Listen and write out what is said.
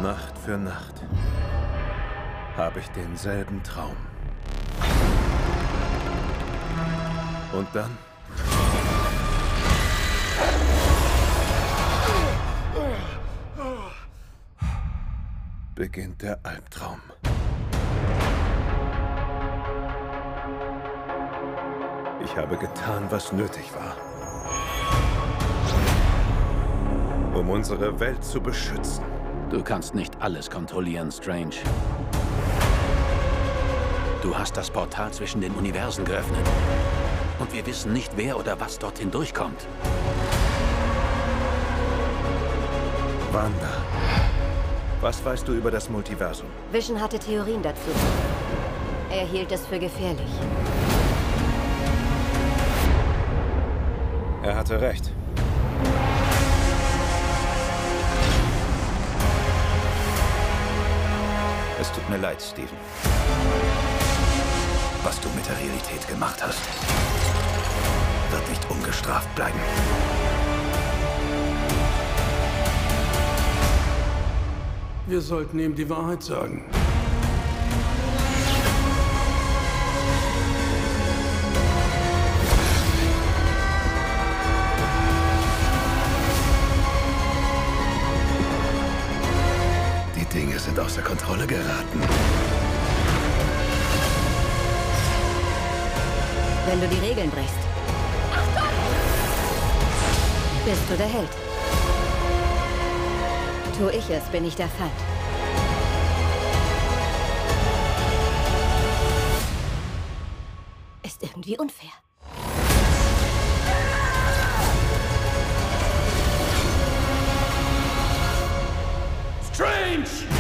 Nacht für Nacht habe ich denselben Traum. Und dann beginnt der Albtraum. Ich habe getan, was nötig war, um unsere Welt zu beschützen. Du kannst nicht alles kontrollieren, Strange. Du hast das Portal zwischen den Universen geöffnet. Und wir wissen nicht, wer oder was dorthin durchkommt. Wanda, was weißt du über das Multiversum? Vision hatte Theorien dazu. Er hielt es für gefährlich. Er hatte recht. Es tut mir leid, Steven. Was du mit der Realität gemacht hast, wird nicht ungestraft bleiben. Wir sollten ihm die Wahrheit sagen. Die Dinge sind außer Kontrolle geraten. Wenn du die Regeln brichst, Achtung! Bist du der Held. Tu ich es, bin ich der Feind. Ist irgendwie unfair. Strange!